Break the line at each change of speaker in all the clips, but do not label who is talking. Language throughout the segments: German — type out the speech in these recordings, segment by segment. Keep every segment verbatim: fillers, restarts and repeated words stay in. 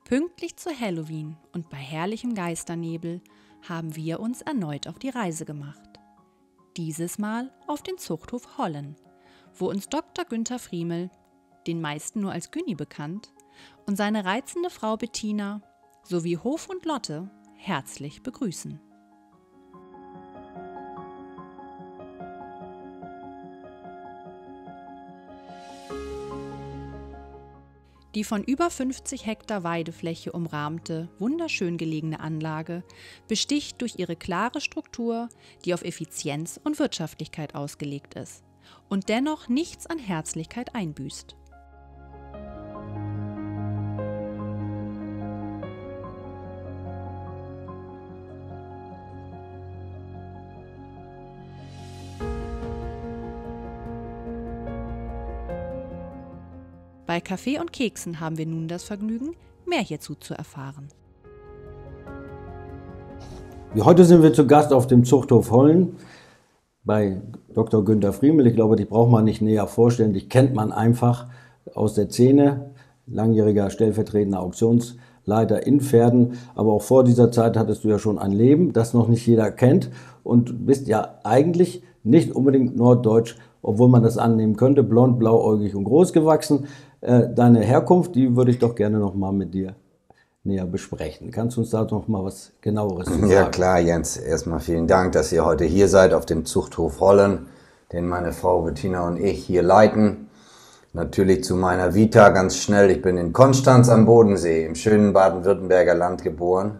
Pünktlich zu Halloween und bei herrlichem Geisternebel haben wir uns erneut auf die Reise gemacht. Dieses Mal auf den Zuchthof Hollen, wo uns Doktor Günther Friemel, den meisten nur als Günni bekannt, und seine reizende Frau Bettina sowie Hof und Lotte herzlich begrüßen. Die von über fünfzig Hektar Weidefläche umrahmte, wunderschön gelegene Anlage besticht durch ihre klare Struktur, die auf Effizienz und Wirtschaftlichkeit ausgelegt ist und dennoch nichts an Herzlichkeit einbüßt. Bei Kaffee und Keksen haben wir nun das Vergnügen, mehr hierzu zu erfahren.
Heute sind wir zu Gast auf dem Zuchthof Hollen bei Doktor Günther Friemel. Ich glaube, die braucht man nicht näher vorstellen. Die kennt man einfach aus der Szene. Langjähriger stellvertretender Auktionsleiter in Pferden. Aber auch vor dieser Zeit hattest du ja schon ein Leben, das noch nicht jeder kennt. Und bist ja eigentlich nicht unbedingt norddeutsch, obwohl man das annehmen könnte. Blond, blauäugig und groß gewachsen. Deine Herkunft, die würde ich doch gerne noch mal mit dir näher besprechen. Kannst du uns da noch mal was Genaueres sagen?
Ja klar, Jens. Erstmal vielen Dank, dass ihr heute hier seid auf dem Zuchthof Hollen, den meine Frau Bettina und ich hier leiten. Natürlich zu meiner Vita ganz schnell. Ich bin in Konstanz am Bodensee, im schönen Baden-Württemberger Land geboren.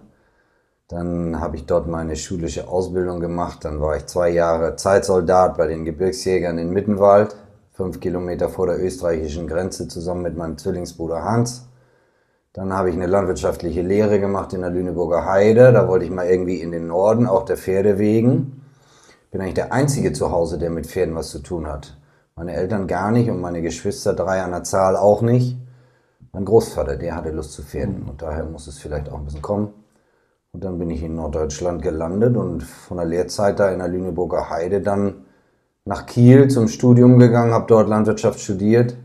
Dann habe ich dort meine schulische Ausbildung gemacht. Dann war ich zwei Jahre Zeitsoldat bei den Gebirgsjägern in Mittenwald. Fünf Kilometer vor der österreichischen Grenze, zusammen mit meinem Zwillingsbruder Hans. Dann habe ich eine landwirtschaftliche Lehre gemacht in der Lüneburger Heide. Da wollte ich mal irgendwie in den Norden, auch der Pferde wegen. Bin eigentlich der Einzige zu Hause, der mit Pferden was zu tun hat. Meine Eltern gar nicht und meine Geschwister, drei an der Zahl, auch nicht. Mein Großvater, der hatte Lust zu Pferden und daher muss es vielleicht auch ein bisschen kommen. Und dann bin ich in Norddeutschland gelandet und von der Lehrzeit da in der Lüneburger Heide dann nach Kiel zum Studium gegangen, habe dort Landwirtschaft studiert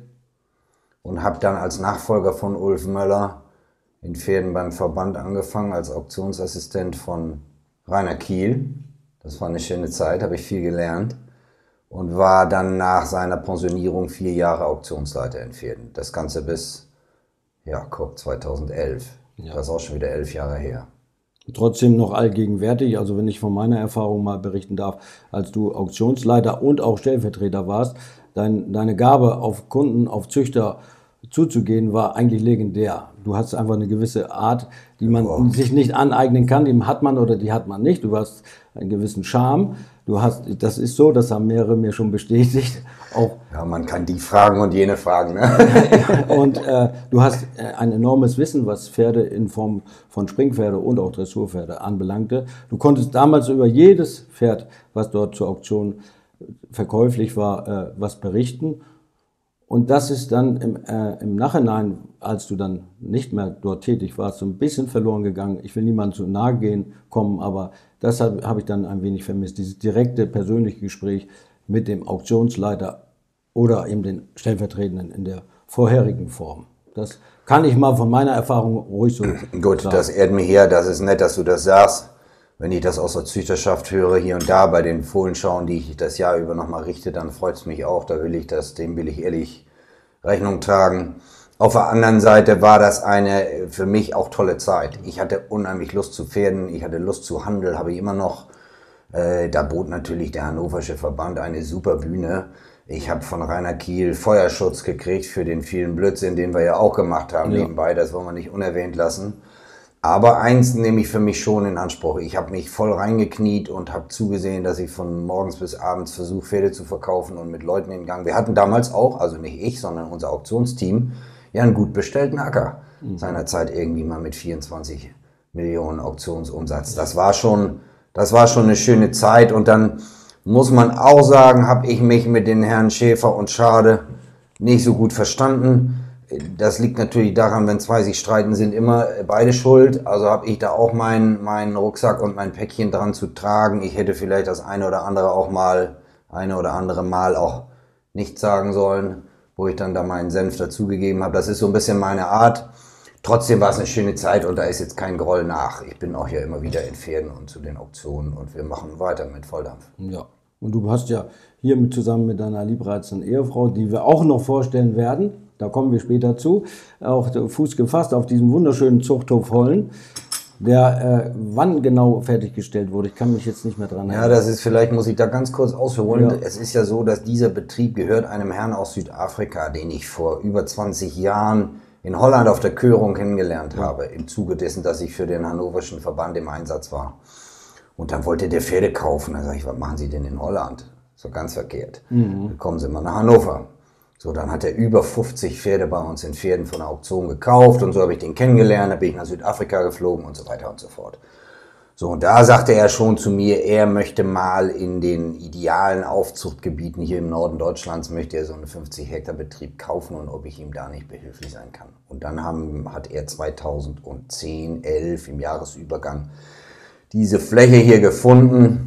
und habe dann als Nachfolger von Ulf Möller in Pferden beim Verband angefangen, als Auktionsassistent von Rainer Kiel. Das war eine schöne Zeit, habe ich viel gelernt und war dann nach seiner Pensionierung vier Jahre Auktionsleiter in Pferden. Das Ganze bis, ja, guck, zweitausendelf. Ja. Das ist auch schon wieder elf Jahre her.
Trotzdem noch allgegenwärtig, also wenn ich von meiner Erfahrung mal berichten darf, als du Auktionsleiter und auch Stellvertreter warst, dein, deine Gabe auf Kunden, auf Züchter zuzugehen, war eigentlich legendär. Du hast einfach eine gewisse Art, die man oh. sich nicht aneignen kann, die hat man oder die hat man nicht. Du hast einen gewissen Charme. Du hast, das ist so, das haben mehrere mir schon bestätigt. Auch
ja, man kann die fragen und jene fragen. Ne?
Und äh, du hast ein enormes Wissen, was Pferde in Form von Springpferde und auch Dressurpferde anbelangte. Du konntest damals über jedes Pferd, was dort zur Auktion verkäuflich war, äh, was berichten. Und das ist dann im, äh, im Nachhinein, als du dann nicht mehr dort tätig warst, so ein bisschen verloren gegangen. Ich will niemandem zu nahe gehen, kommen, aber das habe hab ich dann ein wenig vermisst. Dieses direkte persönliche Gespräch mit dem Auktionsleiter oder eben den Stellvertretenden in der vorherigen Form. Das kann ich mal von meiner Erfahrung ruhig so
Gut, sagen. Das ehrt mich her, das ist nett, dass du das sagst. Wenn ich das aus der Züchterschaft höre, hier und da bei den Fohlenschauen, die ich das Jahr über nochmal richte, dann freut es mich auch. Da will ich das, dem will ich ehrlich Rechnung tragen. Auf der anderen Seite war das eine für mich auch tolle Zeit. Ich hatte unheimlich Lust zu Pferden, ich hatte Lust zu Handel, habe ich immer noch. Äh, da bot natürlich der Hannoversche Verband eine super Bühne. Ich habe von Rainer Kiel Feuerschutz gekriegt für den vielen Blödsinn, den wir ja auch gemacht haben ja. nebenbei. Das wollen wir nicht unerwähnt lassen. Aber eins nehme ich für mich schon in Anspruch. Ich habe mich voll reingekniet und habe zugesehen, dass ich von morgens bis abends versuche, Pferde zu verkaufen und mit Leuten in Gang. Wir hatten damals auch, also nicht ich, sondern unser Auktionsteam, ja einen gut bestellten Acker. Mhm. Seinerzeit irgendwie mal mit vierundzwanzig Millionen Auktionsumsatz. Das war schon, das war schon eine schöne Zeit. Und dann muss man auch sagen, habe ich mich mit den Herren Schäfer und Schade nicht so gut verstanden. Das liegt natürlich daran, wenn zwei sich streiten, sind immer beide schuld. Also habe ich da auch meinen meinen Rucksack und mein Päckchen dran zu tragen. Ich hätte vielleicht das eine oder andere auch mal, eine oder andere Mal auch nicht sagen sollen, wo ich dann da meinen Senf dazugegeben habe. Das ist so ein bisschen meine Art. trotzdem war es eine schöne Zeit und da ist jetzt kein Groll nach. Ich bin auch ja immer wieder in Pferden und zu den Auktionen und wir machen weiter mit Volldampf.
Ja, und du hast ja hier mit, zusammen mit deiner liebreizenden Ehefrau, die wir auch noch vorstellen werden, da kommen wir später zu, auch Fuß gefasst auf diesem wunderschönen Zuchthof Hollen, der äh, wann genau fertiggestellt wurde. Ich kann mich jetzt nicht mehr dran erinnern.
Ja, das ist, vielleicht muss ich da ganz kurz ausholen.
Ja.
Es ist ja so, dass dieser Betrieb gehört einem Herrn aus Südafrika, den ich vor über zwanzig Jahren in Holland auf der Körung kennengelernt habe, im Zuge dessen, dass ich für den hannoverschen Verband im Einsatz war. Und dann wollte der Pferde kaufen. Da sage ich, was machen Sie denn in Holland? So ganz verkehrt. Mhm. Dann kommen Sie mal nach Hannover. So, dann hat er über fünfzig Pferde bei uns in Pferden von der Auktion gekauft und so habe ich den kennengelernt, da bin ich nach Südafrika geflogen und so weiter und so fort. So, und da sagte er schon zu mir, er möchte mal in den idealen Aufzuchtgebieten hier im Norden Deutschlands, möchte er so einen fünfzig Hektar Betrieb kaufen und ob ich ihm da nicht behilflich sein kann. Und dann haben, hat er zweitausendzehn, elf im Jahresübergang diese Fläche hier gefunden.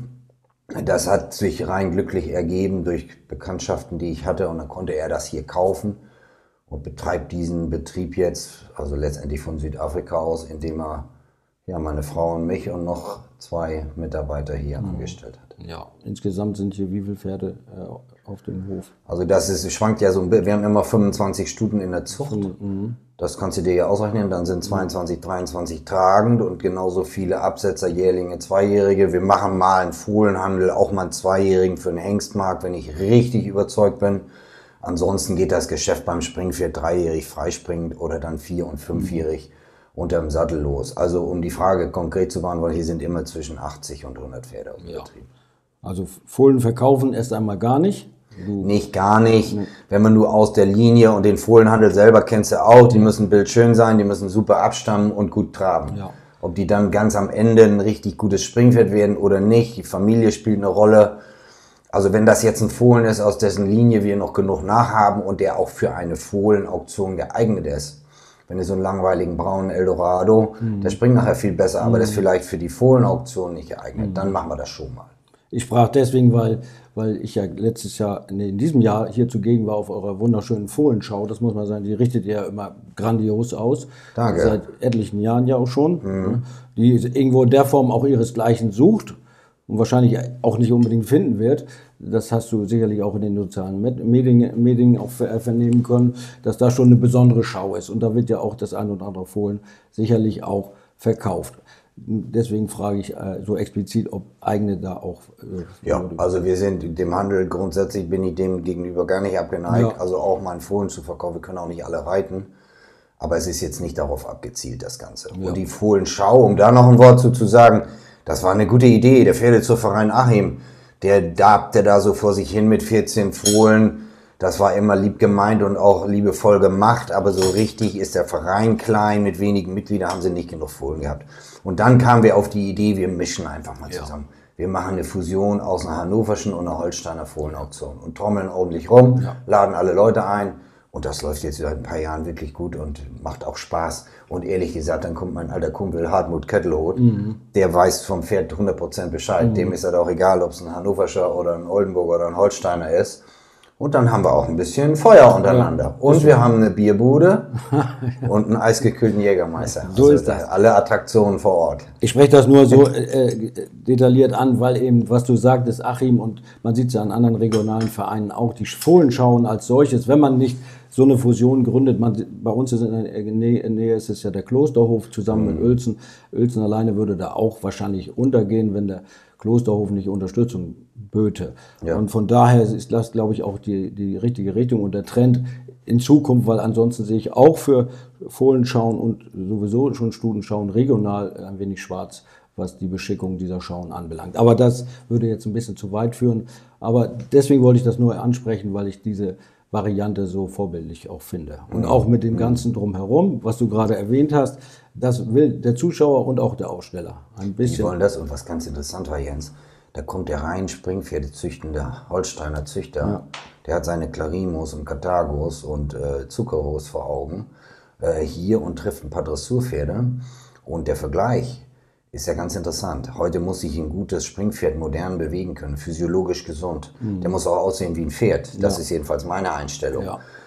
Das hat sich rein glücklich ergeben durch Bekanntschaften, die ich hatte und dann konnte er das hier kaufen und betreibt diesen Betrieb jetzt, also letztendlich von Südafrika aus, indem er ja, meine Frau und mich und noch zwei Mitarbeiter hier mhm. angestellt hat.
Ja, insgesamt sind hier wie viele Pferde äh, auf dem Hof?
Also das ist, schwankt ja so ein bisschen, wir haben immer fünfundzwanzig Stuten in der Zucht. Mhm. Das kannst du dir ja ausrechnen, dann sind zweiundzwanzig, dreiundzwanzig tragend und genauso viele Absetzer, Jährlinge, Zweijährige. Wir machen mal einen Fohlenhandel, auch mal einen Zweijährigen für den Hengstmarkt, wenn ich richtig überzeugt bin. Ansonsten geht das Geschäft beim Springpferd dreijährig freispringend oder dann vier- und fünfjährig mhm. unterm Sattel los. Also um die Frage konkret zu beantworten, hier sind immer zwischen achtzig und hundert Pferde auf dem
ja.
Betrieb.
Also Fohlen verkaufen erst einmal gar nicht? Du.
Nicht, gar nicht. Nee. Wenn man nur aus der Linie und den Fohlenhandel selber kennst du auch, die müssen bildschön sein, die müssen super abstammen und gut traben. Ja. Ob die dann ganz am Ende ein richtig gutes Springpferd werden oder nicht, die Familie spielt eine Rolle. Also wenn das jetzt ein Fohlen ist, aus dessen Linie wir noch genug nachhaben und der auch für eine Fohlenauktion geeignet ist, wenn du so einen langweiligen braunen Eldorado, mhm. der springt nachher viel besser, aber mhm. das ist vielleicht für die Fohlenauktion nicht geeignet, mhm. dann machen wir das schon mal.
Ich sprach deswegen, weil, weil ich ja letztes Jahr, nee, in diesem Jahr hier zugegen war auf eurer wunderschönen Fohlenschau. Das muss man sagen, die richtet ihr ja immer grandios aus.
Danke.
Seit etlichen Jahren ja auch schon. Mhm. Die irgendwo in der Form auch ihresgleichen sucht und wahrscheinlich auch nicht unbedingt finden wird. Das hast du sicherlich auch in den sozialen Medien, Medien auch vernehmen können, dass da schon eine besondere Schau ist. Und da wird ja auch das ein oder andere Fohlen sicherlich auch verkauft. Deswegen frage ich äh, so explizit, ob eigene da auch... Äh,
ja, also wir sind dem Handel, grundsätzlich bin ich dem gegenüber gar nicht abgeneigt. Ja. Also auch mal ein Fohlen zu verkaufen, wir können auch nicht alle reiten. Aber es ist jetzt nicht darauf abgezielt, das Ganze. Ja. Und die Fohlenschau, um da noch ein Wort zu, zu sagen, das war eine gute Idee. Der Pferdezuchtverein Achim, der dabte da so vor sich hin mit vierzehn Fohlen. Das war immer lieb gemeint und auch liebevoll gemacht, aber so richtig ist der Verein klein, mit wenigen Mitgliedern haben sie nicht genug Fohlen gehabt. Und dann kamen wir auf die Idee, wir mischen einfach mal zusammen. Ja. Wir machen eine Fusion aus einer hannoverschen und einer Holsteiner Fohlenauktion und trommeln ordentlich rum, ja. laden alle Leute ein und das läuft jetzt seit ein paar Jahren wirklich gut und macht auch Spaß. Und ehrlich gesagt, dann kommt mein alter Kumpel Hartmut Kettelhout, mhm. der weiß vom Pferd hundert Prozent Bescheid. Mhm. Dem ist das auch egal, ob es ein hannoverscher oder ein Oldenburger oder ein Holsteiner ist. Und dann haben wir auch ein bisschen Feuer untereinander. Ja. Und wir haben eine Bierbude und einen eisgekühlten Jägermeister.
So
also
ist das.
Alle Attraktionen vor Ort.
Ich spreche das nur so äh, detailliert an, weil eben, was du sagtest, Achim, und man sieht es ja an anderen regionalen Vereinen auch, die Fohlenschauen als solches, wenn man nicht so eine Fusion gründet, man, bei uns ist in der Nähe, in der Nähe ist es ja der Klosterhof zusammen mhm. mit Uelzen. Uelzen alleine würde da auch wahrscheinlich untergehen, wenn der Klosterhof nicht Unterstützung böte. Ja. Und von daher ist das, glaube ich, auch die, die richtige Richtung und der Trend in Zukunft, weil ansonsten sehe ich auch für Fohlenschauen und sowieso schon Stutenschauen regional ein wenig schwarz, was die Beschickung dieser Schauen anbelangt. Aber das würde jetzt ein bisschen zu weit führen. Aber deswegen wollte ich das nur ansprechen, weil ich diese Variante so vorbildlich auch finde. Und auch mit dem Ganzen drumherum, was du gerade erwähnt hast, das will der Zuschauer und auch der Aussteller ein bisschen.
Die wollen das und was ganz interessant war, Jens, da kommt der rein Springpferde züchtende Holsteiner Züchter, ja. der hat seine Clarimos und Karthagos und äh, Zuckerros vor Augen äh, hier und trifft ein paar Dressurpferde und der Vergleich ist ja ganz interessant. Heute muss sich ein gutes Springpferd modern bewegen können, physiologisch gesund. Mhm. Der muss auch aussehen wie ein Pferd. Das ja. ist jedenfalls meine Einstellung. Ja.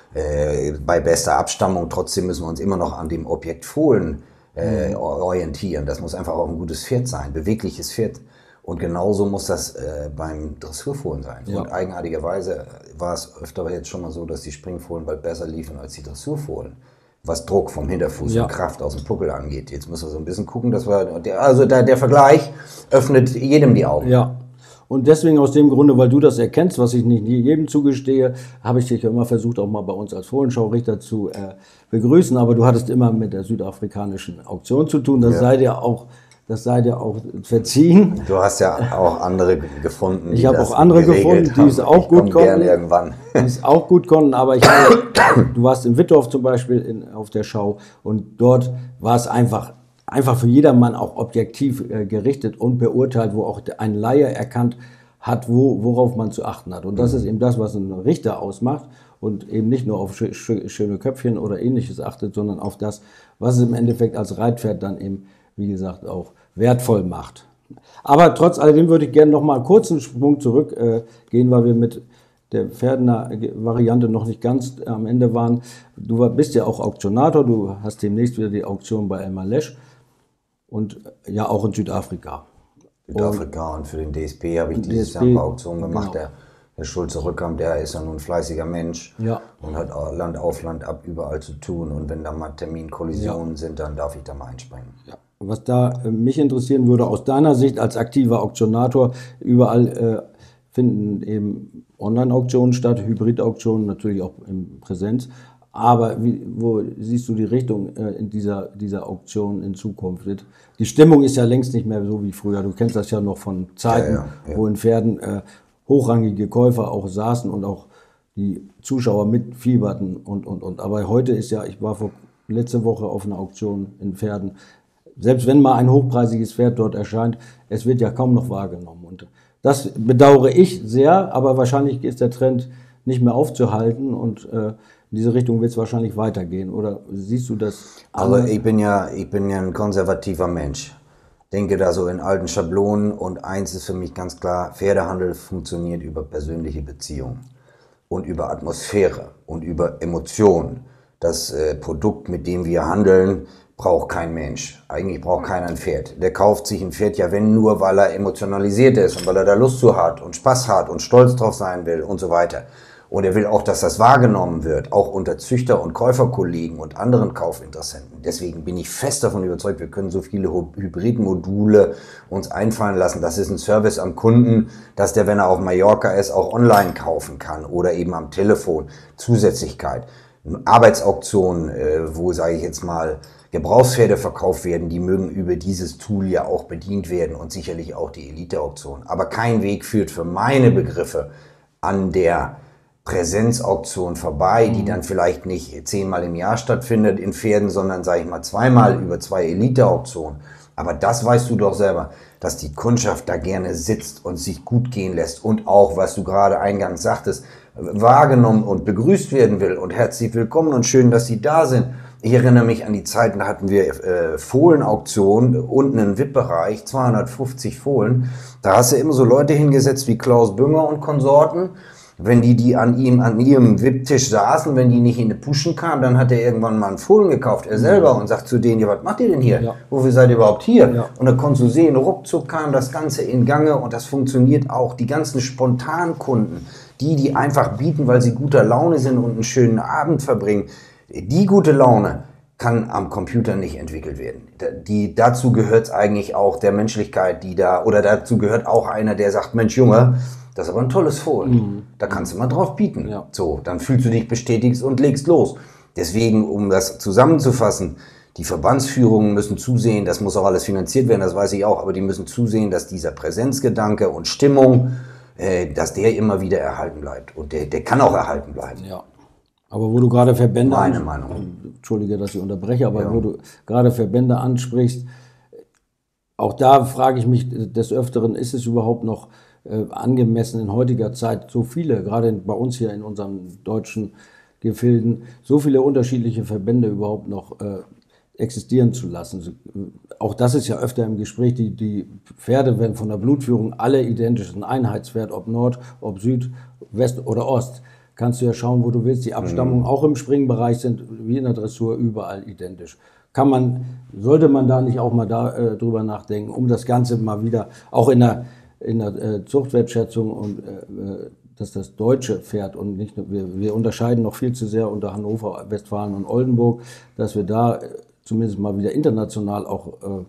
äh, bei bester Abstammung. Trotzdem müssen wir uns immer noch an dem Objekt Fohlen äh, orientieren. Das muss einfach auch ein gutes Pferd sein, bewegliches Pferd. Und genauso muss das äh, beim Dressurfohlen sein. Ja. Und eigenartigerweise war es öfter jetzt schon mal so, dass die Springfohlen bald besser liefen als die Dressurfohlen, was Druck vom Hinterfuß ja. und Kraft aus dem Puckel angeht. Jetzt müssen wir so ein bisschen gucken, dass wir, also der, der Vergleich öffnet jedem die Augen.
Ja. Und deswegen aus dem Grunde, weil du das erkennst, was ich nicht jedem zugestehe, habe ich dich ja immer versucht, auch mal bei uns als Fohlenschaurichter zu äh, begrüßen. Aber du hattest immer mit der südafrikanischen Auktion zu tun. Das ja. sei dir auch Das sei dir auch verziehen.
Du hast ja auch andere gefunden.
Ich habe auch andere gefunden, die es auch gut konnten.
Irgendwann.
Die es auch gut konnten, aber ich habe, du warst in Wittorf zum Beispiel in, auf der Schau und dort war es einfach, einfach für jedermann auch objektiv äh, gerichtet und beurteilt, wo auch ein Laie erkannt hat, wo, worauf man zu achten hat. Und das ist eben das, was ein Richter ausmacht und eben nicht nur auf sch sch schöne Köpfchen oder Ähnliches achtet, sondern auf das, was es im Endeffekt als Reitpferd dann eben, wie gesagt, auch wertvoll macht. Aber trotz alledem würde ich gerne noch mal einen kurzen Sprung zurückgehen, äh, weil wir mit der Pferdener Variante noch nicht ganz am Ende waren. Du war, bist ja auch Auktionator, du hast demnächst wieder die Auktion bei Elmar Lesch und ja auch in Südafrika.
Südafrika und, und für den D S P habe ich dieses Jahr ein paar Auktionen gemacht. Genau. Der, der Schulze Rückkamp, der ist ja nun ein fleißiger Mensch ja. und hat Land auf Land ab überall zu tun. Und wenn da mal Terminkollisionen ja. sind, dann darf ich da mal einspringen.
Ja. Was da äh, mich interessieren würde, aus deiner Sicht als aktiver Auktionator, überall äh, finden eben Online-Auktionen statt, Hybrid-Auktionen, natürlich auch in Präsenz. Aber wie, wo siehst du die Richtung äh, in dieser, dieser Auktion in Zukunft? Die Stimmung ist ja längst nicht mehr so wie früher. Du kennst das ja noch von Zeiten, ja, ja, ja. wo in Pferden äh, hochrangige Käufer auch saßen und auch die Zuschauer mitfieberten und, und, und. Aber heute ist ja, ich war vor, letzte Woche auf einer Auktion in Pferden, selbst wenn mal ein hochpreisiges Pferd dort erscheint, es wird ja kaum noch wahrgenommen. Und das bedauere ich sehr, aber wahrscheinlich ist der Trend nicht mehr aufzuhalten und äh, in diese Richtung wird es wahrscheinlich weitergehen. Oder siehst du das?
Also ich bin ja, ich bin ja ein konservativer Mensch. Denke da so in alten Schablonen und eins ist für mich ganz klar, Pferdehandel funktioniert über persönliche Beziehungen und über Atmosphäre und über Emotionen. Das äh, Produkt, mit dem wir handeln, braucht kein Mensch. Eigentlich braucht keiner ein Pferd. Der kauft sich ein Pferd ja, wenn nur, weil er emotionalisiert ist und weil er da Lust zu hat und Spaß hat und stolz drauf sein will und so weiter. Und er will auch, dass das wahrgenommen wird, auch unter Züchter- und Käuferkollegen und anderen Kaufinteressenten. Deswegen bin ich fest davon überzeugt, wir können so viele Hybridmodule uns einfallen lassen. Das ist ein Service am Kunden, dass der, wenn er auf Mallorca ist, auch online kaufen kann oder eben am Telefon. Zusätzlichkeit. Arbeitsauktionen, wo, sage ich jetzt mal, Gebrauchspferde verkauft werden, die mögen über dieses Tool ja auch bedient werden und sicherlich auch die Elite-Auktion. Aber kein Weg führt für meine Begriffe an der Präsenzauktion vorbei, die dann vielleicht nicht zehnmal im Jahr stattfindet in Pferden, sondern, sage ich mal, zweimal über zwei Elite-Auktionen. Aber das weißt du doch selber, dass die Kundschaft da gerne sitzt und sich gut gehen lässt und auch, was du gerade eingangs sagtest, wahrgenommen und begrüßt werden will und herzlich willkommen und schön, dass sie da sind. Ich erinnere mich an die Zeiten, da hatten wir äh, Fohlenauktionen, unten im V I P-Bereich, zweihundertfünfzig Fohlen. Da hast du immer so Leute hingesetzt wie Klaus Bünger und Konsorten. Wenn die, die an ihm, an ihrem V I P-Tisch saßen, wenn die nicht in die Puschen kamen, dann hat er irgendwann mal einen Fohlen gekauft, er selber, und sagt zu denen, ja, was macht ihr denn hier? Ja. Wofür seid ihr überhaupt hier? Ja. Und da konntest du sehen, ruckzuck kam das Ganze in Gange und das funktioniert auch. Die ganzen Spontankunden, die, die einfach bieten, weil sie guter Laune sind und einen schönen Abend verbringen, die gute Laune kann am Computer nicht entwickelt werden. Die, dazu gehört es eigentlich auch der Menschlichkeit, die da, oder dazu gehört auch einer, der sagt, Mensch Junge, das ist aber ein tolles Fohlen, mhm. da kannst du mal drauf bieten. Ja. So, dann fühlst du dich bestätigt und legst los. Deswegen, um das zusammenzufassen, die Verbandsführungen müssen zusehen, das muss auch alles finanziert werden, das weiß ich auch, aber die müssen zusehen, dass dieser Präsenzgedanke und Stimmung, äh, dass der immer wieder erhalten bleibt. Und der, der kann auch erhalten bleiben.
Ja. Aber wo du gerade Verbände,
Meine Meinung.
Entschuldige, dass ich unterbreche, aber ja. wo du gerade Verbände ansprichst, auch da frage ich mich des Öfteren, ist es überhaupt noch äh, angemessen in heutiger Zeit, so viele, gerade bei uns hier in unseren deutschen Gefilden, so viele unterschiedliche Verbände überhaupt noch äh, existieren zu lassen. Auch das ist ja öfter im Gespräch, die, die Pferde werden von der Blutführung alle identisch, ein Einheitspferd, ob Nord, ob Süd, West oder Ost. kannst du ja schauen, wo du willst. Die Abstammungen auch im Springbereich sind wie in der Dressur überall identisch. Kann man, sollte man da nicht auch mal da, äh, drüber nachdenken, um das Ganze mal wieder, auch in der, in der äh, Zuchtwertschätzung und äh, dass das deutsche Pferd und nicht nur, wir, wir unterscheiden noch viel zu sehr unter Hannover, Westfalen und Oldenburg, dass wir da äh, zumindest mal wieder international auch äh,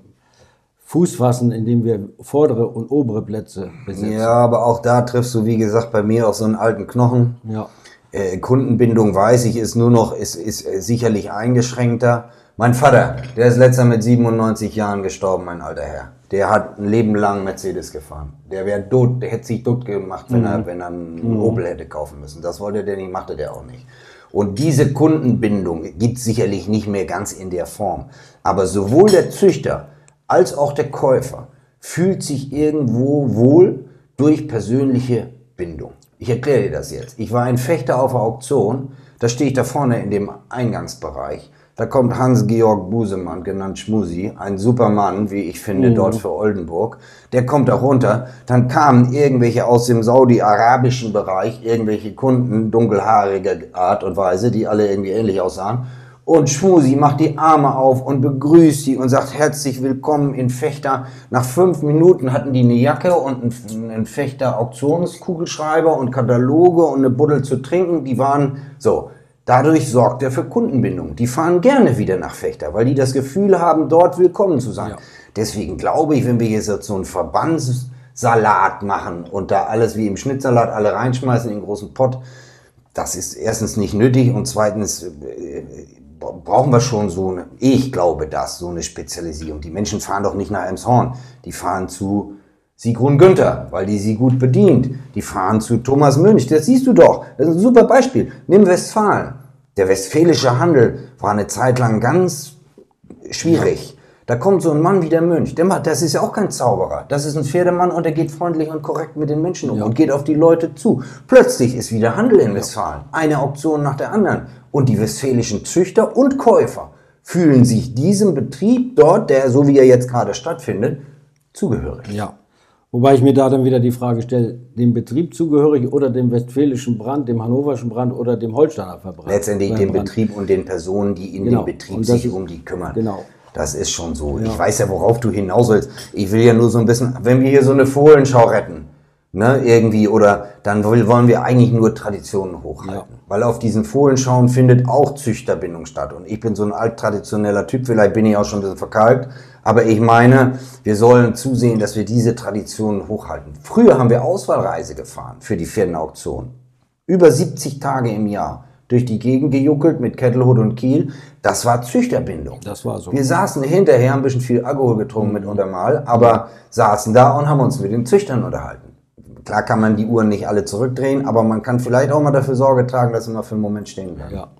Fuß fassen, indem wir vordere und obere Plätze besetzen.
Ja, aber auch da triffst du, wie gesagt, bei mir auf so einen alten Knochen.
Ja.
Äh, Kundenbindung, weiß ich, ist nur noch, ist, ist äh, sicherlich eingeschränkter. Mein Vater, der ist letzter mit siebenundneunzig Jahren gestorben, mein alter Herr. Der hat ein Leben lang Mercedes gefahren. Der wäre tot, der hätte sich tot gemacht, wenn, mhm. er, wenn er einen mhm. Opel hätte kaufen müssen. Das wollte der nicht, machte der auch nicht. Und diese Kundenbindung gibt es sicherlich nicht mehr ganz in der Form. Aber sowohl der Züchter als auch der Käufer fühlt sich irgendwo wohl durch persönliche Bindung. Ich erkläre dir das jetzt. Ich war ein Fechter auf der Auktion, da stehe ich da vorne in dem Eingangsbereich. Da kommt Hans-Georg Busemann, genannt Schmusi, ein super Mann, wie ich finde, mhm. dort für Oldenburg. Der kommt da runter. Dann kamen irgendwelche aus dem saudi-arabischen Bereich, irgendwelche Kunden, dunkelhaariger Art und Weise, die alle irgendwie ähnlich aussahen. Und Schmusi macht die Arme auf und begrüßt sie und sagt herzlich willkommen in Fechter. Nach fünf Minuten hatten die eine Jacke und einen, einen Fechter-Auktionskugelschreiber und Kataloge und eine Buddel zu trinken. Die waren so. Dadurch sorgt er für Kundenbindung. Die fahren gerne wieder nach Fechter, weil die das Gefühl haben, dort willkommen zu sein. Ja. Deswegen glaube ich, wenn wir jetzt so einen Verbandssalat machen und da alles wie im Schnittsalat alle reinschmeißen in den großen Pott, das ist erstens nicht nötig und zweitens äh, brauchen wir schon so eine, ich glaube das, so eine Spezialisierung. Die Menschen fahren doch nicht nach Elmshorn, die fahren zu Sigrun Günther, weil die sie gut bedient. Die fahren zu Thomas Münch, das siehst du doch. Das ist ein super Beispiel. Nimm Westfalen. Der westfälische Handel war eine Zeit lang ganz schwierig. Da kommt so ein Mann wie der Münch. Der macht, das ist ja auch kein Zauberer. Das ist ein Pferdemann und der geht freundlich und korrekt mit den Menschen um ja. und geht auf die Leute zu. Plötzlich ist wieder Handel in Westfalen. Eine Auktion nach der anderen. Und die westfälischen Züchter und Käufer fühlen sich diesem Betrieb dort, der so wie er jetzt gerade stattfindet, zugehörig.
Ja. Wobei ich mir da dann wieder die Frage stelle, dem Betrieb zugehörig oder dem westfälischen Brand, dem hannoverschen Brand oder dem Holsteiner Verbrand?
Letztendlich dem Betrieb und den Personen, die in genau. dem Betrieb sich ist, um die kümmern. Genau. Das ist schon so. Ja. Ich weiß ja, worauf du hinaus willst. Ich will ja nur so ein bisschen, wenn wir hier so eine Fohlenschau retten, ne, irgendwie, oder dann wollen wir eigentlich nur Traditionen hochhalten. Ja. Weil auf diesen Fohlenschauen findet auch Züchterbindung statt. Und ich bin so ein alttraditioneller Typ, vielleicht bin ich auch schon ein bisschen verkalkt, aber ich meine, wir sollen zusehen, dass wir diese Traditionen hochhalten. Früher haben wir Auswahlreise gefahren für die Pferdenauktion. Über siebzig Tage im Jahr. Durch die Gegend gejuckelt mit Kettelhut und Kiel. Das war Züchterbindung.
Das war so.
Wir saßen hinterher, ein bisschen viel Alkohol getrunken mit untermal, aber saßen da und haben uns mit den Züchtern unterhalten. Klar kann man die Uhren nicht alle zurückdrehen, aber man kann vielleicht auch mal dafür Sorge tragen, dass sie mal für einen Moment stehen bleiben. Ja.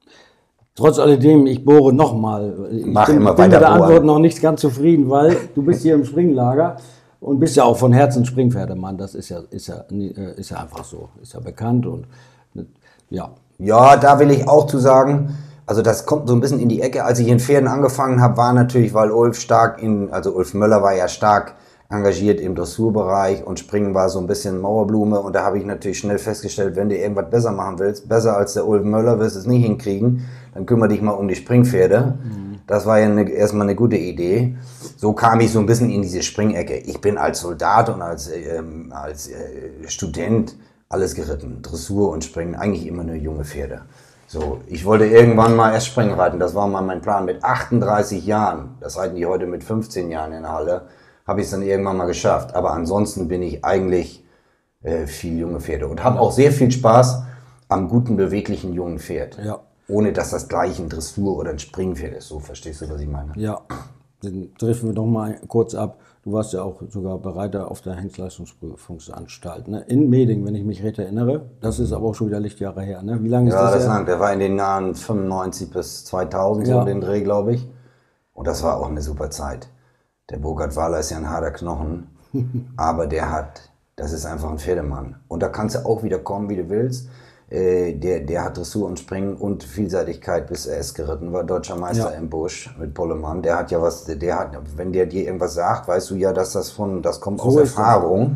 Trotz alledem, ich bohre nochmal. Ich
Mach
bin,
immer
bin
weiter
mit der
bohren.
Antwort noch nicht ganz zufrieden, weil du bist hier im Springlager und bist ja auch von Herzen Springpferdemann. Das ist ja, ist ja, ist ja einfach so. Ist ja bekannt und ja.
Ja, da will ich auch zu sagen, also das kommt so ein bisschen in die Ecke. Als ich in Pferden angefangen habe, war natürlich, weil Ulf stark in, also Ulf Möller war ja stark engagiert im Dressurbereich und Springen war so ein bisschen Mauerblume und da habe ich natürlich schnell festgestellt, wenn du irgendwas besser machen willst, besser als der Ulf Möller wirst du es nicht hinkriegen, dann kümmere dich mal um die Springpferde. Mhm. Das war ja eine, erstmal eine gute Idee. So kam ich so ein bisschen in diese Springecke. Ich bin als Soldat und als, ähm, als äh, Student alles geritten, Dressur und Springen, eigentlich immer nur junge Pferde. So, ich wollte irgendwann mal erst Springen reiten, das war mal mein Plan mit achtunddreißig Jahren, das reiten die heute mit fünfzehn Jahren in der Halle, habe ich es dann irgendwann mal geschafft. Aber ansonsten bin ich eigentlich äh, viel junge Pferde und habe auch sehr viel Spaß am guten, beweglichen jungen Pferd. Ja. Ohne dass das gleich ein Dressur- oder ein Springpferd ist. So, verstehst du, was ich meine?
Ja, dann treffen wir doch mal kurz ab. Du warst ja auch sogar Bereiter auf der Hengstleistungsprüfungsanstalt, ne? In Meding, wenn ich mich recht erinnere. Das ist aber auch schon wieder Lichtjahre her. Ne? Wie lange ist
ja,
das
das
her?
lang. Der war in den Jahren fünfundneunzig bis zweitausend, ja. so in den Dreh, glaube ich. Und das war auch eine super Zeit. Der Burkhard Wahler ist ja ein harter Knochen, aber der hat, das ist einfach ein Pferdemann. Und da kannst du auch wieder kommen, wie du willst. Äh, der, der hat Dressur und Springen und Vielseitigkeit, bis er es geritten war, deutscher Meister ja. im Busch mit Pollemann. Der hat ja was, der hat, wenn der dir irgendwas sagt, weißt du ja, dass das von, das kommt so aus Erfahrung.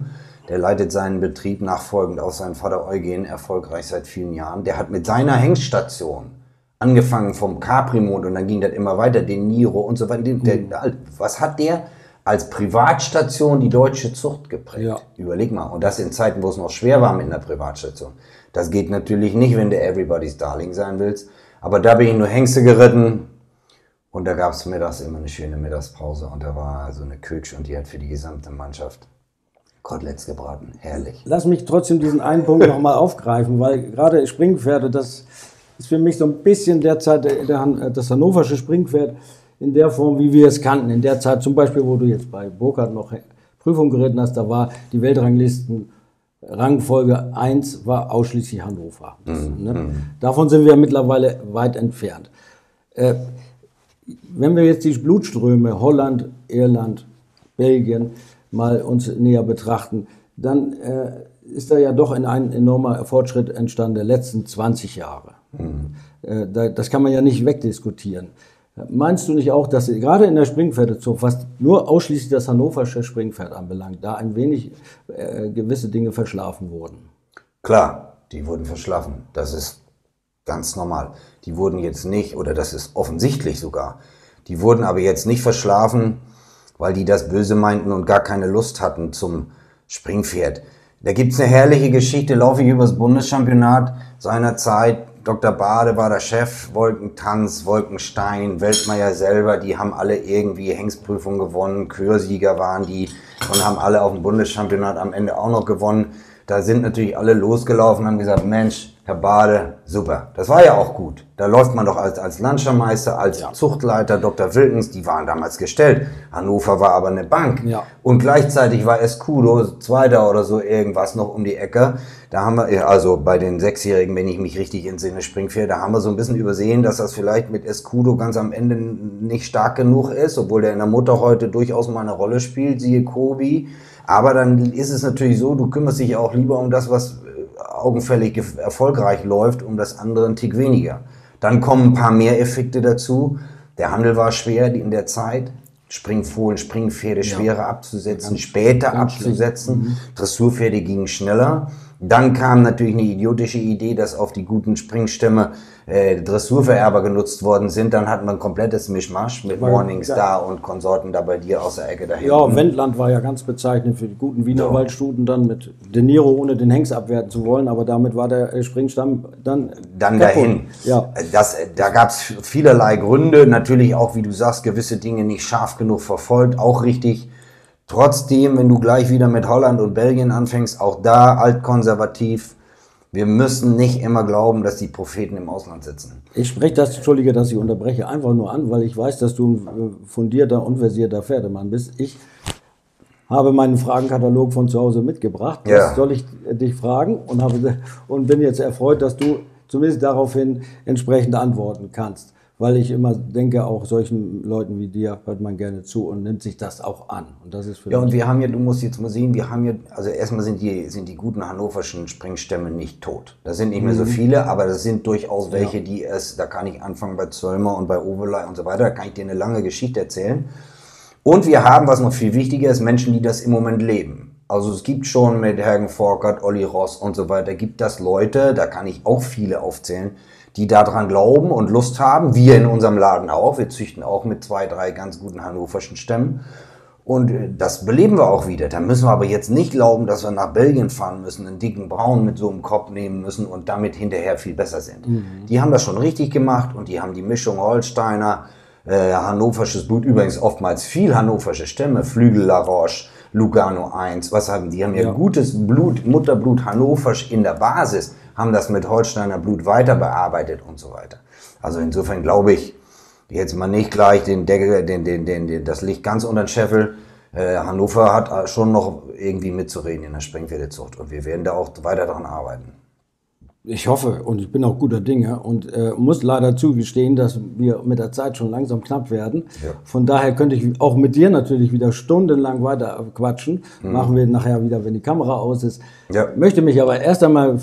Der leitet seinen Betrieb nachfolgend auf seinen Vater Eugen erfolgreich seit vielen Jahren. Der hat mit seiner Hengststation angefangen vom Caprimond und dann ging das immer weiter, den Niro und so weiter. Der, der, was hat der als Privatstation die deutsche Zucht geprägt?
Ja.
Überleg mal. Und das in Zeiten, wo es noch schwer war mit einer Privatstation. Das geht natürlich nicht, wenn du Everybody's Darling sein willst. Aber da bin ich nur Hengste geritten. Und da gab es mittags immer eine schöne Mittagspause. Und da war so eine Kötsch und die hat für die gesamte Mannschaft Koteletts gebraten. Herrlich.
Lass mich trotzdem diesen einen Punkt nochmal aufgreifen, weil gerade Springpferde, das ist für mich so ein bisschen derzeit der, der, das hannoversche Springpferd in der Form, wie wir es kannten. In der Zeit zum Beispiel, wo du jetzt bei Burkhardt noch Prüfung geritten hast, da war die Weltranglisten Rangfolge eins war ausschließlich Hannover. Das,
mm,
ne?
mm.
Davon sind wir mittlerweile weit entfernt. Äh, wenn wir jetzt die Blutströme Holland, Irland, Belgien mal uns näher betrachten, dann äh, ist da ja doch ein, ein enormer Fortschritt entstanden der letzten zwanzig Jahre. Mhm. Äh, da, das kann man ja nicht wegdiskutieren. Meinst du nicht auch, dass gerade in der Springpferdezucht, was nur ausschließlich das hannoversche Springpferd anbelangt, da ein wenig äh, gewisse Dinge verschlafen wurden?
Klar, die wurden verschlafen. Das ist ganz normal. Die wurden jetzt nicht, oder das ist offensichtlich sogar, die wurden aber jetzt nicht verschlafen, weil die das böse meinten und gar keine Lust hatten zum Springpferd. Da gibt es eine herrliche Geschichte, laufe ich übers Bundeschampionat seinerzeit. Doktor Bade war der Chef, Wolkentanz, Wolkenstein, Weltmeier selber, die haben alle irgendwie Hengstprüfung gewonnen, Kürsieger waren die und haben alle auf dem Bundeschampionat am Ende auch noch gewonnen. Da sind natürlich alle losgelaufen und haben gesagt, Mensch, Herr Bade, super. Das war ja auch gut. Da läuft man doch als, als Landschaftsmeister, als ja. Zuchtleiter, Doktor Wilkens, die waren damals gestellt. Hannover war aber eine Bank. Ja. Und gleichzeitig war Escudo, Zweiter oder so irgendwas noch um die Ecke. Da haben wir, also bei den Sechsjährigen, wenn ich mich richtig entsinne, Springpferd, da haben wir so ein bisschen übersehen, dass das vielleicht mit Escudo ganz am Ende nicht stark genug ist, obwohl der in der Mutter heute durchaus mal eine Rolle spielt, siehe Kobi. Aber dann ist es natürlich so, du kümmerst dich auch lieber um das, was augenfällig erfolgreich läuft, um das andere einen Tick weniger. Dann kommen ein paar mehr Effekte dazu. Der Handel war schwer in der Zeit. Springfohlen, Springpferde schwerer ja. abzusetzen, ganz, später ganz abzusetzen. Mhm. Dressurpferde gingen schneller. Dann kam natürlich eine idiotische Idee, dass auf die guten Springstämme äh, Dressurvererber genutzt worden sind. Dann hatten wir ein komplettes Mischmasch mit Weil, Morningstar ja. und Konsorten da bei dir aus der Ecke dahin.
Ja, Wendland war ja ganz bezeichnend für die guten Wiener so. Waldstuten, dann mit De Niro, ohne den Hengst abwerten zu wollen, aber damit war der Springstamm dann
Dann dahin. Ja. Das, da gab es vielerlei Gründe, natürlich auch, wie du sagst, gewisse Dinge nicht scharf genug verfolgt, auch richtig. Trotzdem, wenn du gleich wieder mit Holland und Belgien anfängst, auch da altkonservativ, wir müssen nicht immer glauben, dass die Propheten im Ausland sitzen.
Ich spreche das, entschuldige, dass ich unterbreche, einfach nur an, weil ich weiß, dass du ein fundierter und versierter Pferdemann bist. Ich habe meinen Fragenkatalog von zu Hause mitgebracht. Was ja. soll ich dich fragen? Und, habe, und bin jetzt erfreut, dass du zumindest daraufhin entsprechend antworten kannst. Weil ich immer denke, auch solchen Leuten wie dir hört man gerne zu und nimmt sich das auch an. Und das ist für
ja, und wir haben ja, du musst jetzt mal sehen, wir haben ja, also erstmal sind die, sind die guten hannoverschen Springstämme nicht tot. Das sind nicht mehr so viele, aber das sind durchaus welche, ja. die es, da kann ich anfangen bei Zöllmer und bei Ovelay und so weiter, da kann ich dir eine lange Geschichte erzählen. Und wir haben, was noch viel wichtiger ist, Menschen, die das im Moment leben. Also es gibt schon mit Hergen Forkert, Olli Ross und so weiter, gibt das Leute, da kann ich auch viele aufzählen, die daran glauben und Lust haben. Wir in unserem Laden auch. Wir züchten auch mit zwei, drei ganz guten hannoverschen Stämmen. Und das beleben wir auch wieder. Da müssen wir aber jetzt nicht glauben, dass wir nach Belgien fahren müssen, einen dicken Braun mit so einem Kopf nehmen müssen und damit hinterher viel besser sind. Mhm. Die haben das schon richtig gemacht und die haben die Mischung Holsteiner, äh, hannoversches Blut, übrigens oftmals viel hannoversche Stämme, Flügel La Roche, Lugano eins, was haben die? Die haben ja, ja gutes Blut, Mutterblut hannoversch in der Basis, haben das mit Holsteiner Blut weiter bearbeitet und so weiter. Also insofern glaube ich, jetzt mal nicht gleich den Deckel, den, den, den, den, das Licht ganz unter den Scheffel. Äh, Hannover hat schon noch irgendwie mitzureden in der Springpferdezucht und wir werden da auch weiter daran arbeiten.
Ich hoffe und ich bin auch guter Dinge und äh, muss leider zugestehen, dass wir mit der Zeit schon langsam knapp werden. Ja. Von daher könnte ich auch mit dir natürlich wieder stundenlang weiter quatschen. Mhm. Machen wir nachher wieder, wenn die Kamera aus ist. Ja. Möchte mich aber erst einmal für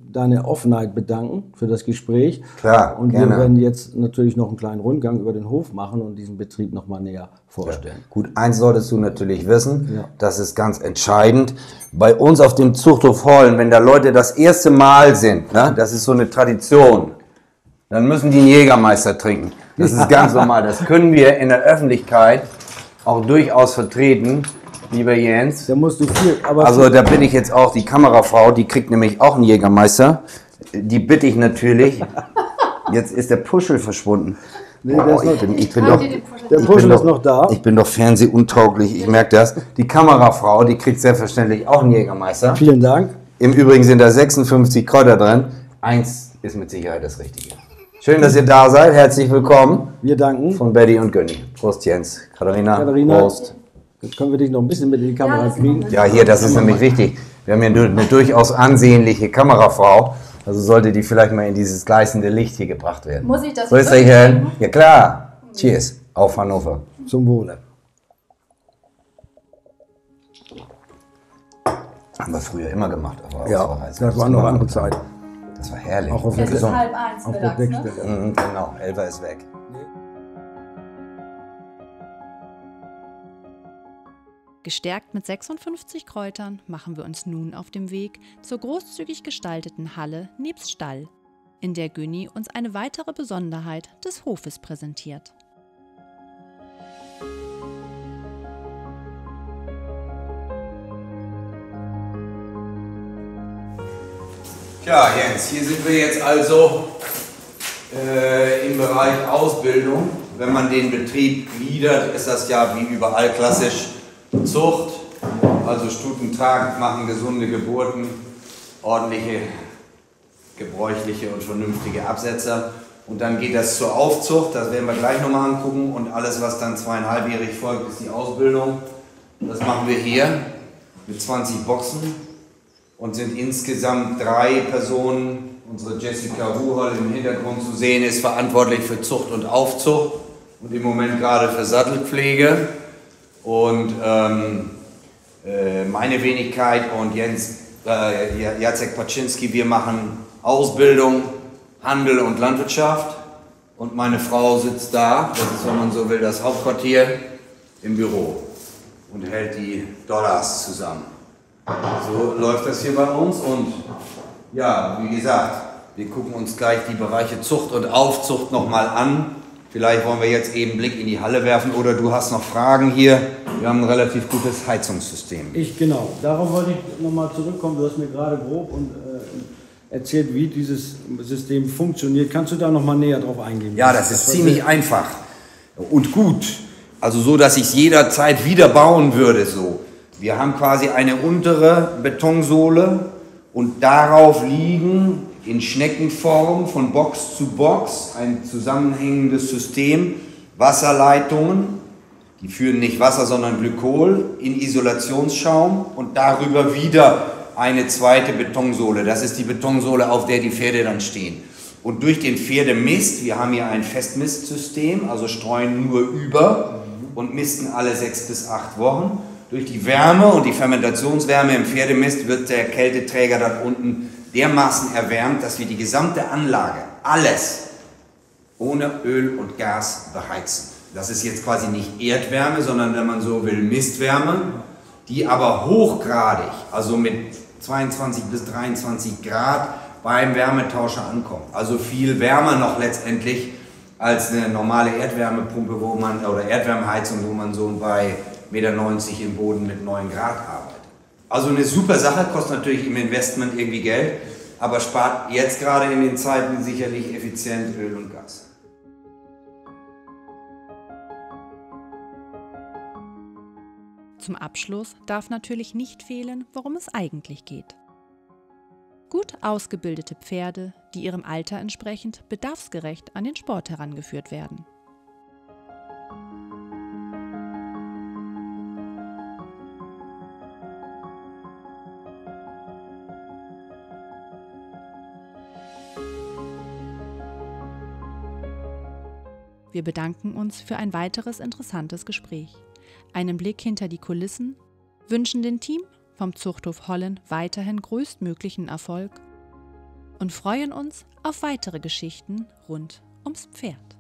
deine Offenheit bedanken für das Gespräch.
Klar,
und
gerne.
wir werden jetzt natürlich noch einen kleinen Rundgang über den Hof machen und diesen Betrieb noch mal näher vorstellen.
Ja. Gut, eins solltest du natürlich wissen,
Ja.
das ist ganz entscheidend. Bei uns auf dem Zuchthof Hollen, wenn da Leute das erste Mal sind, ne, das ist so eine Tradition, dann müssen die einen Jägermeister trinken. Das ist ganz normal. Das können wir in der Öffentlichkeit auch durchaus vertreten, lieber Jens.
Da musst du viel, aber
Also da bin ich jetzt auch, die Kamerafrau, die kriegt nämlich auch einen Jägermeister. Die bitte ich natürlich. Jetzt ist der Puschel verschwunden.
Nee, der ist
Oh,
noch-
ich bin, ich bin
Habt
doch,
ihr den Puschel?
der
ich
Puschel
bin
ist noch da.
Ich bin doch fernsehuntauglich, ich merke das. Die Kamerafrau, die kriegt selbstverständlich auch einen Jägermeister.
Vielen Dank.
Im Übrigen sind da sechsundfünfzig Kräuter drin. Eins ist mit Sicherheit das Richtige. Schön, dass ihr da seid. Herzlich willkommen
Wir danken.
von Betty und Günni. Prost, Jens. Katharina,
Katharina.
Prost.
Jetzt können wir dich noch ein bisschen mit in die Kamera
das
kriegen.
machen wir.
Ja, hier, das ist nämlich wichtig. Wir haben hier eine durchaus ansehnliche Kamerafrau. Also sollte die vielleicht mal in dieses gleißende Licht hier gebracht werden.
Muss ich das
Grüß dich,
wirklich
Herr.
nehmen?
Ja, klar. Cheers. Auf Hannover.
Zum Wohle.
Haben wir früher immer gemacht. Aber
Ja,
Ausreise.
das waren noch andere Zeiten.
Das war herrlich.
Auch auf der
Es ist
Gesund.
halb eins
Auf der
mittags, ne?
Deckstelle.
Mhm, genau, Elfer ist weg.
Gestärkt mit sechsundfünfzig Kräutern machen wir uns nun auf dem Weg zur großzügig gestalteten Halle nebst Stall, in der Günni uns eine weitere Besonderheit des Hofes präsentiert.
Tja, Jens, hier sind wir jetzt also äh, im Bereich Ausbildung. Wenn man den Betrieb gliedert, ist das ja wie überall klassisch Zucht. Also Stuten tragen, machen gesunde Geburten, ordentliche, gebräuchliche und vernünftige Absetzer. Und dann geht das zur Aufzucht, das werden wir gleich nochmal angucken. Und alles, was dann zweieinhalbjährig folgt, ist die Ausbildung. Das machen wir hier mit zwanzig Boxen. Und sind insgesamt drei Personen. Unsere Jessica Ruhol im Hintergrund zu sehen ist verantwortlich für Zucht und Aufzucht und im Moment gerade für Sattelpflege. Und ähm, äh, meine Wenigkeit und Jens äh, Jacek Paczynski, wir machen Ausbildung, Handel und Landwirtschaft. Und meine Frau sitzt da, das ist, wenn man so will, das Hauptquartier im Büro und hält die Dollars zusammen. So läuft das hier bei uns und ja, wie gesagt, wir gucken uns gleich die Bereiche Zucht und Aufzucht nochmal an. Vielleicht wollen wir jetzt eben einen Blick in die Halle werfen oder du hast noch Fragen hier. Wir haben ein relativ gutes Heizungssystem.
Ich, genau. Darauf wollte ich nochmal zurückkommen. Du hast mir gerade grob und, äh, erzählt, wie dieses System funktioniert. Kannst du da nochmal näher drauf eingehen?
Ja, das ist ziemlich einfach und gut. Also so, dass ich es jederzeit wieder bauen würde so. Wir haben quasi eine untere Betonsohle und darauf liegen in Schneckenform von Box zu Box ein zusammenhängendes System, Wasserleitungen, die führen nicht Wasser, sondern Glykol in Isolationsschaum und darüber wieder eine zweite Betonsohle. Das ist die Betonsohle, auf der die Pferde dann stehen. Und durch den Pferdemist, wir haben hier ein Festmistsystem, also streuen nur über und misten alle sechs bis acht Wochen. Durch die Wärme und die Fermentationswärme im Pferdemist wird der Kälteträger dort unten dermaßen erwärmt, dass wir die gesamte Anlage, alles, ohne Öl und Gas beheizen. Das ist jetzt quasi nicht Erdwärme, sondern wenn man so will, Mistwärme, die aber hochgradig, also mit zweiundzwanzig bis dreiundzwanzig Grad beim Wärmetauscher ankommt. Also viel wärmer noch letztendlich als eine normale Erdwärmepumpe, wo man, oder Erdwärmeheizung, wo man so bei eins Komma neunzig Meter im Boden mit neun Grad arbeitet. Also eine super Sache, kostet natürlich im Investment irgendwie Geld, aber spart jetzt gerade in den Zeiten sicherlich effizient Öl und Gas.
Zum Abschluss darf natürlich nicht fehlen, worum es eigentlich geht. Gut ausgebildete Pferde, die ihrem Alter entsprechend bedarfsgerecht an den Sport herangeführt werden. Wir bedanken uns für ein weiteres interessantes Gespräch, einen Blick hinter die Kulissen, wünschen dem Team vom Zuchthof Hollen weiterhin größtmöglichen Erfolg und freuen uns auf weitere Geschichten rund ums Pferd.